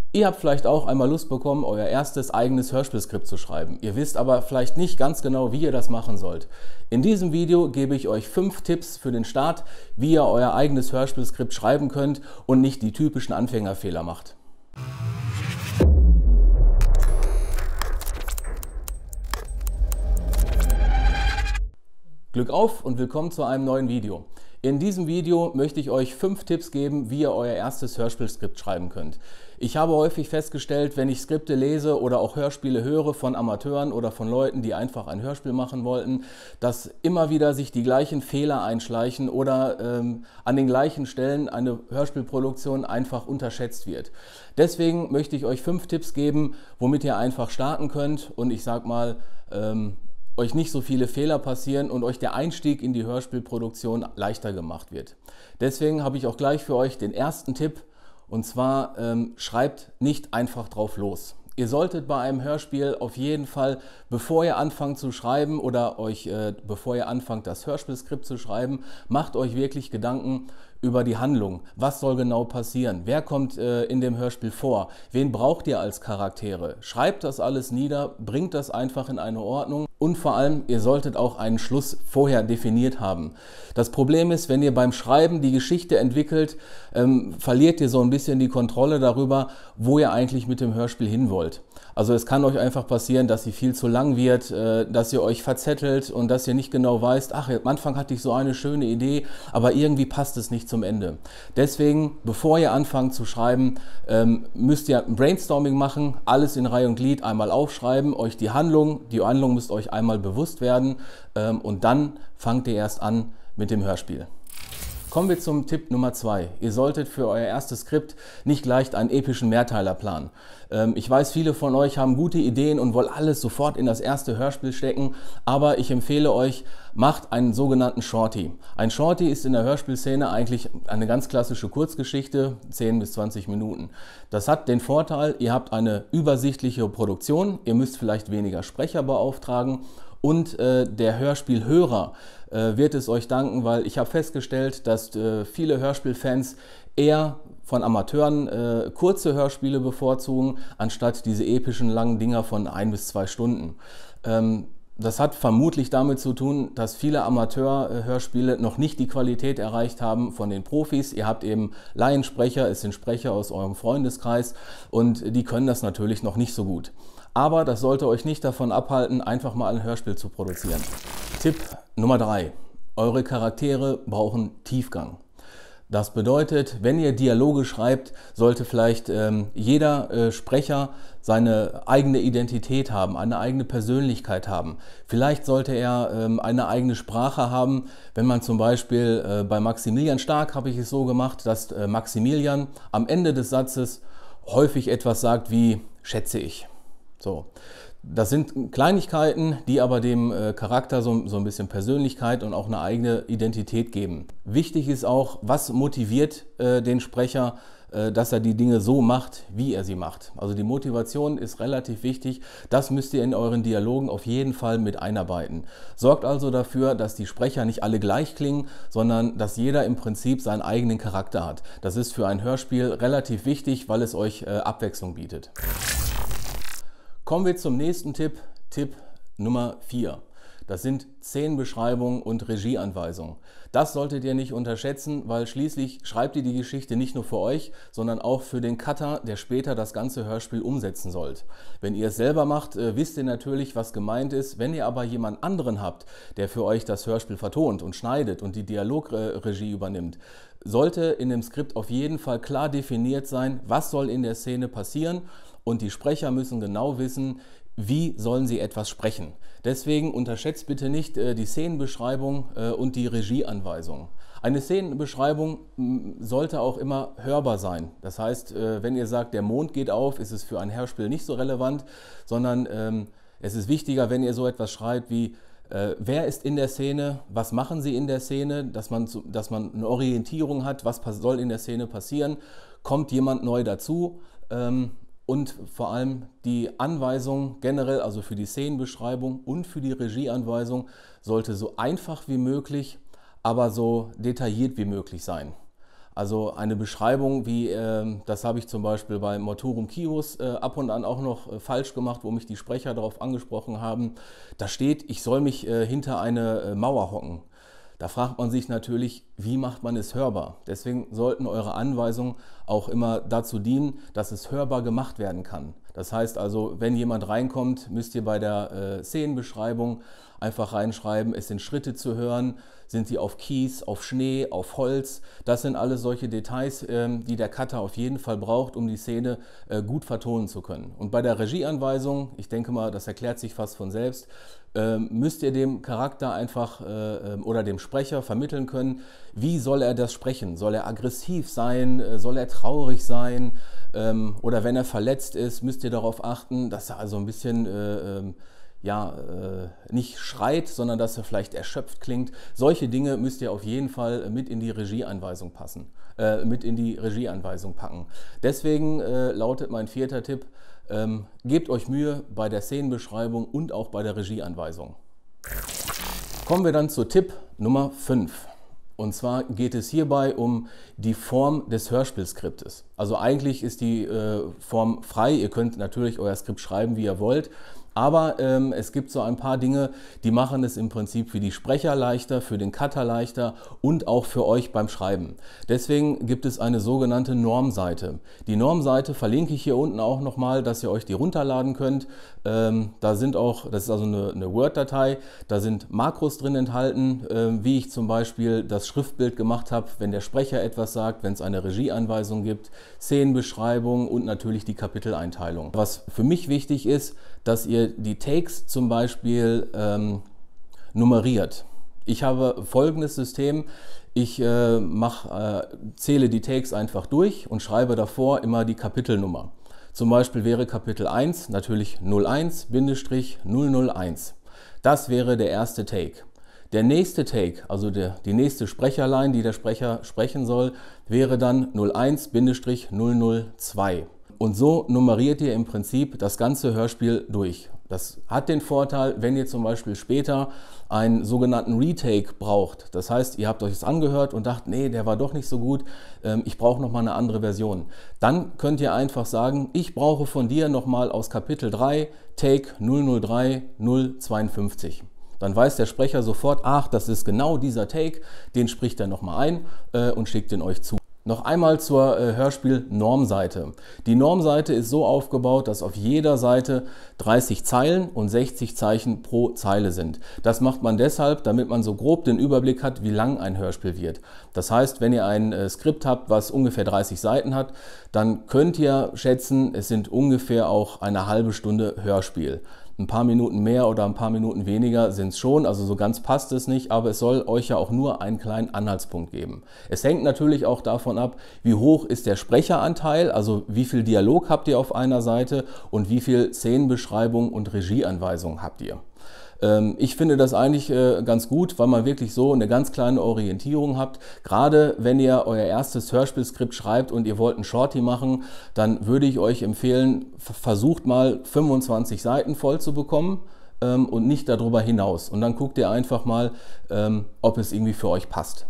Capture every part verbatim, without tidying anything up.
Ihr habt vielleicht auch einmal Lust bekommen, euer erstes eigenes Hörspielskript zu schreiben. Ihr wisst aber vielleicht nicht ganz genau, wie ihr das machen sollt. In diesem Video gebe ich euch fünf Tipps für den Start, wie ihr euer eigenes Hörspielskript schreiben könnt und nicht die typischen Anfängerfehler macht. Glück auf und willkommen zu einem neuen Video. In diesem Video möchte ich euch fünf Tipps geben, wie ihr euer erstes Hörspielskript schreiben könnt. Ich habe häufig festgestellt, wenn ich Skripte lese oder auch Hörspiele höre von Amateuren oder von Leuten, die einfach ein Hörspiel machen wollten, dass immer wieder sich die gleichen Fehler einschleichen oder ähm, an den gleichen Stellen eine Hörspielproduktion einfach unterschätzt wird. Deswegen möchte ich euch fünf Tipps geben, womit ihr einfach starten könnt und ich sag mal, ähm, euch nicht so viele Fehler passieren und euch der Einstieg in die Hörspielproduktion leichter gemacht wird. Deswegen habe ich auch gleich für euch den ersten Tipp, und zwar ähm, schreibt nicht einfach drauf los. Ihr solltet bei einem Hörspiel auf jeden Fall, bevor ihr anfangt zu schreiben oder euch, äh, bevor ihr anfangt das Hörspielskript zu schreiben, macht euch wirklich Gedanken über die Handlung. Was soll genau passieren? Wer kommt äh, in dem Hörspiel vor? Wen braucht ihr als Charaktere? Schreibt das alles nieder, bringt das einfach in eine Ordnung und vor allem, ihr solltet auch einen Schluss vorher definiert haben. Das Problem ist, wenn ihr beim Schreiben die Geschichte entwickelt, ähm, verliert ihr so ein bisschen die Kontrolle darüber, wo ihr eigentlich mit dem Hörspiel hin wollt. Also es kann euch einfach passieren, dass sie viel zu lang wird, äh, dass ihr euch verzettelt und dass ihr nicht genau weißt, ach, am Anfang hatte ich so eine schöne Idee, aber irgendwie passt es nicht zum Ende. Deswegen, bevor ihr anfangt zu schreiben, ähm, müsst ihr ein Brainstorming machen, alles in Reihe und Glied einmal aufschreiben, euch die Handlung, die Handlung müsst euch einmal bewusst werden ähm, und dann fangt ihr erst an mit dem Hörspiel. Kommen wir zum Tipp Nummer zwei. Ihr solltet für euer erstes Skript nicht gleich einen epischen Mehrteiler planen. Ähm, ich weiß, viele von euch haben gute Ideen und wollen alles sofort in das erste Hörspiel stecken, aber ich empfehle euch, macht einen sogenannten Shorty. Ein Shorty ist in der Hörspielszene eigentlich eine ganz klassische Kurzgeschichte, zehn bis zwanzig Minuten. Das hat den Vorteil, ihr habt eine übersichtliche Produktion, ihr müsst vielleicht weniger Sprecher beauftragen und äh, der Hörspielhörer äh, wird es euch danken, weil ich habe festgestellt, dass äh, viele Hörspielfans eher von Amateuren äh, kurze Hörspiele bevorzugen, anstatt diese epischen langen Dinger von ein bis zwei Stunden. Ähm, Das hat vermutlich damit zu tun, dass viele Amateur-Hörspiele noch nicht die Qualität erreicht haben von den Profis. Ihr habt eben Laiensprecher, es sind Sprecher aus eurem Freundeskreis und die können das natürlich noch nicht so gut. Aber das sollte euch nicht davon abhalten, einfach mal ein Hörspiel zu produzieren. Tipp Nummer drei. Eure Charaktere brauchen Tiefgang. Das bedeutet, wenn ihr Dialoge schreibt, sollte vielleicht ähm, jeder äh, Sprecher seine eigene Identität haben, eine eigene Persönlichkeit haben. Vielleicht sollte er ähm, eine eigene Sprache haben. Wenn man zum Beispiel äh, bei Maximilian Stark habe ich es so gemacht, dass äh, Maximilian am Ende des Satzes häufig etwas sagt wie schätze ich. So. Das sind Kleinigkeiten, die aber dem äh, Charakter so, so ein bisschen Persönlichkeit und auch eine eigene Identität geben. Wichtig ist auch, was motiviert äh, den Sprecher, äh, dass er die Dinge so macht, wie er sie macht. Also die Motivation ist relativ wichtig. Das müsst ihr in euren Dialogen auf jeden Fall mit einarbeiten. Sorgt also dafür, dass die Sprecher nicht alle gleich klingen, sondern dass jeder im Prinzip seinen eigenen Charakter hat. Das ist für ein Hörspiel relativ wichtig, weil es euch äh, Abwechslung bietet. Kommen wir zum nächsten Tipp, Tipp Nummer vier. Das sind Szenenbeschreibung und Regieanweisungen. Das solltet ihr nicht unterschätzen, weil schließlich schreibt ihr die Geschichte nicht nur für euch, sondern auch für den Cutter, der später das ganze Hörspiel umsetzen soll. Wenn ihr es selber macht, wisst ihr natürlich, was gemeint ist. Wenn ihr aber jemand anderen habt, der für euch das Hörspiel vertont und schneidet und die Dialogregie übernimmt, sollte in dem Skript auf jeden Fall klar definiert sein, was soll in der Szene passieren. Und die Sprecher müssen genau wissen, wie sollen sie etwas sprechen. Deswegen unterschätzt bitte nicht äh, die Szenenbeschreibung äh, und die Regieanweisung. Eine Szenenbeschreibung m, sollte auch immer hörbar sein. Das heißt, äh, wenn ihr sagt, der Mond geht auf, ist es für ein Hörspiel nicht so relevant, sondern ähm, es ist wichtiger, wenn ihr so etwas schreibt wie äh, wer ist in der Szene, was machen sie in der Szene, dass man, zu, dass man eine Orientierung hat, was soll in der Szene passieren, kommt jemand neu dazu, ähm, und vor allem die Anweisung generell, also für die Szenenbeschreibung und für die Regieanweisung, sollte so einfach wie möglich, aber so detailliert wie möglich sein. Also eine Beschreibung wie, äh, das habe ich zum Beispiel bei Mortuorum Kios äh, ab und an auch noch äh, falsch gemacht, wo mich die Sprecher darauf angesprochen haben. Da steht, ich soll mich äh, hinter eine äh, Mauer hocken. Da fragt man sich natürlich, wie macht man es hörbar? Deswegen sollten eure Anweisungen auch immer dazu dienen, dass es hörbar gemacht werden kann. Das heißt also, wenn jemand reinkommt, müsst ihr bei der äh, Szenenbeschreibung einfach reinschreiben, es sind Schritte zu hören, sind sie auf Kies, auf Schnee, auf Holz. Das sind alles solche Details, ähm, die der Cutter auf jeden Fall braucht, um die Szene äh, gut vertonen zu können. Und bei der Regieanweisung, ich denke mal, das erklärt sich fast von selbst, ähm, müsst ihr dem Charakter einfach äh, oder dem Sprecher vermitteln können, wie soll er das sprechen? Soll er aggressiv sein? Soll er traurig sein? Ähm, oder wenn er verletzt ist, müsst ihr darauf achten, dass er also ein bisschen äh, ähm, ja, äh, nicht schreit, sondern dass er vielleicht erschöpft klingt. Solche Dinge müsst ihr auf jeden Fall mit in die Regieanweisung passen, äh, mit in die Regieanweisung packen. Deswegen äh, lautet mein vierter Tipp, ähm, gebt euch Mühe bei der Szenenbeschreibung und auch bei der Regieanweisung. Kommen wir dann zu Tipp Nummer fünf. Und zwar geht es hierbei um die Form des Hörspielskriptes. Also eigentlich ist die äh, Form frei, ihr könnt natürlich euer Skript schreiben, wie ihr wollt. Aber ähm, es gibt so ein paar Dinge, die machen es im Prinzip für die Sprecher leichter, für den Cutter leichter und auch für euch beim Schreiben. Deswegen gibt es eine sogenannte Normseite. Die Normseite verlinke ich hier unten auch nochmal, dass ihr euch die runterladen könnt. Ähm, da sind auch, das ist also eine, eine Word-Datei, da sind Makros drin enthalten, äh, wie ich zum Beispiel das Schriftbild gemacht habe, wenn der Sprecher etwas sagt, wenn es eine Regieanweisung gibt, Szenenbeschreibung und natürlich die Kapiteleinteilung. Was für mich wichtig ist, dass ihr die Takes zum Beispiel ähm, nummeriert. Ich habe folgendes System, ich äh, mach, äh, zähle die Takes einfach durch und schreibe davor immer die Kapitelnummer. Zum Beispiel wäre Kapitel eins natürlich null eins null null eins. Das wäre der erste Take. Der nächste Take, also der, die nächste Sprecherline, die der Sprecher sprechen soll, wäre dann null eins null null zwei. Und so nummeriert ihr im Prinzip das ganze Hörspiel durch. Das hat den Vorteil, wenn ihr zum Beispiel später einen sogenannten Retake braucht. Das heißt, ihr habt euch das angehört und dacht, nee, der war doch nicht so gut, ich brauche nochmal eine andere Version. Dann könnt ihr einfach sagen, ich brauche von dir nochmal aus Kapitel drei, Take null null drei null zweiundfünfzig. Dann weiß der Sprecher sofort, ach, das ist genau dieser Take, den spricht er nochmal ein äh, und schickt den euch zu. Noch einmal zur äh, Hörspiel-Normseite. Die Normseite ist so aufgebaut, dass auf jeder Seite dreißig Zeilen und sechzig Zeichen pro Zeile sind. Das macht man deshalb, damit man so grob den Überblick hat, wie lang ein Hörspiel wird. Das heißt, wenn ihr ein äh, Skript habt, was ungefähr dreißig Seiten hat, dann könnt ihr schätzen, es sind ungefähr auch eine halbe Stunde Hörspiel. Ein paar Minuten mehr oder ein paar Minuten weniger sind es schon, also so ganz passt es nicht, aber es soll euch ja auch nur einen kleinen Anhaltspunkt geben. Es hängt natürlich auch davon ab, wie hoch ist der Sprecheranteil, also wie viel Dialog habt ihr auf einer Seite und wie viel Szenenbeschreibung und Regieanweisung habt ihr. Ich finde das eigentlich ganz gut, weil man wirklich so eine ganz kleine Orientierung habt. Gerade wenn ihr euer erstes Hörspielskript schreibt und ihr wollt ein Shorty machen, dann würde ich euch empfehlen, versucht mal fünfundzwanzig Seiten voll zu bekommen und nicht darüber hinaus. Und dann guckt ihr einfach mal, ob es irgendwie für euch passt.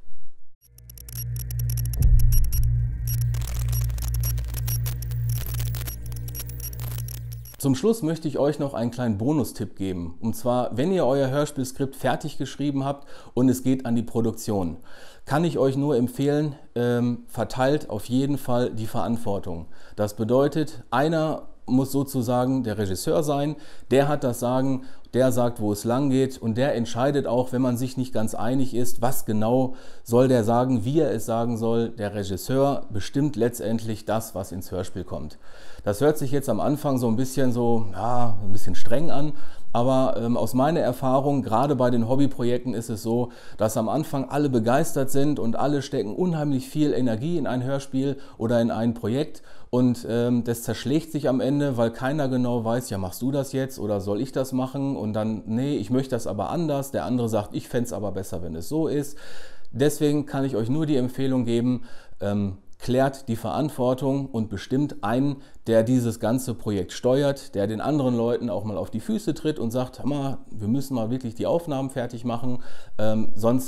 Zum Schluss möchte ich euch noch einen kleinen Bonustipp geben. Und zwar, wenn ihr euer Hörspielskript fertig geschrieben habt und es geht an die Produktion, kann ich euch nur empfehlen, ähm, verteilt auf jeden Fall die Verantwortung. Das bedeutet, einer muss sozusagen der Regisseur sein, der hat das Sagen, der sagt, wo es lang geht und der entscheidet auch, wenn man sich nicht ganz einig ist, was genau soll der sagen, wie er es sagen soll. Der Regisseur bestimmt letztendlich das, was ins Hörspiel kommt. Das hört sich jetzt am Anfang so ein bisschen so, ja, ein bisschen streng an, aber ähm, aus meiner Erfahrung, gerade bei den Hobbyprojekten ist es so, dass am Anfang alle begeistert sind und alle stecken unheimlich viel Energie in ein Hörspiel oder in ein Projekt und ähm, das zerschlägt sich am Ende, weil keiner genau weiß, ja, machst du das jetzt oder soll ich das machen? Und dann, nee, ich möchte das aber anders. Der andere sagt, ich fände es aber besser, wenn es so ist. Deswegen kann ich euch nur die Empfehlung geben, ähm, klärt die Verantwortung und bestimmt einen, der dieses ganze Projekt steuert, der den anderen Leuten auch mal auf die Füße tritt und sagt, hör mal, wir müssen mal wirklich die Aufnahmen fertig machen, ähm, sonst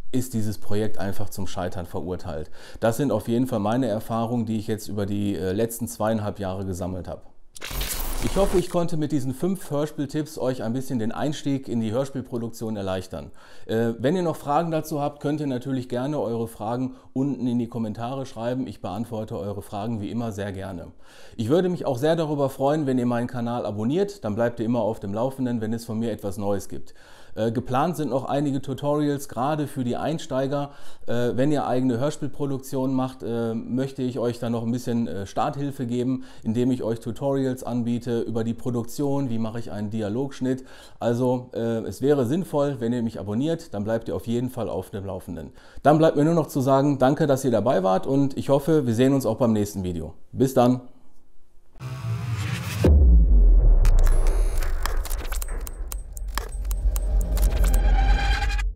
ist dieses Projekt einfach zum Scheitern verurteilt. Das sind auf jeden Fall meine Erfahrungen, die ich jetzt über die letzten zweieinhalb Jahre gesammelt habe. Ich hoffe, ich konnte mit diesen fünf Hörspieltipps euch ein bisschen den Einstieg in die Hörspielproduktion erleichtern. Äh, wenn ihr noch Fragen dazu habt, könnt ihr natürlich gerne eure Fragen unten in die Kommentare schreiben. Ich beantworte eure Fragen wie immer sehr gerne. Ich würde mich auch sehr darüber freuen, wenn ihr meinen Kanal abonniert, dann bleibt ihr immer auf dem Laufenden, wenn es von mir etwas Neues gibt. Äh, geplant sind noch einige Tutorials, gerade für die Einsteiger. Äh, wenn ihr eigene Hörspielproduktionen macht, äh, möchte ich euch dann noch ein bisschen äh, Starthilfe geben, indem ich euch Tutorials anbiete über die Produktion, wie mache ich einen Dialogschnitt. Also äh, es wäre sinnvoll, wenn ihr mich abonniert, dann bleibt ihr auf jeden Fall auf dem Laufenden. Dann bleibt mir nur noch zu sagen, danke, dass ihr dabei wart und ich hoffe, wir sehen uns auch beim nächsten Video. Bis dann!